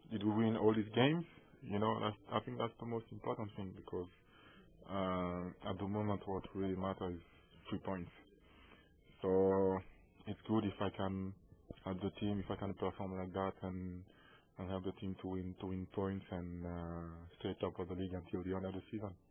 did we win all these games? I think that's the most important thing because at the moment what really matters is 3 points. So it's good if I can help the team, if I can perform like that and help the team to win points and stay top of the league until the end of the season.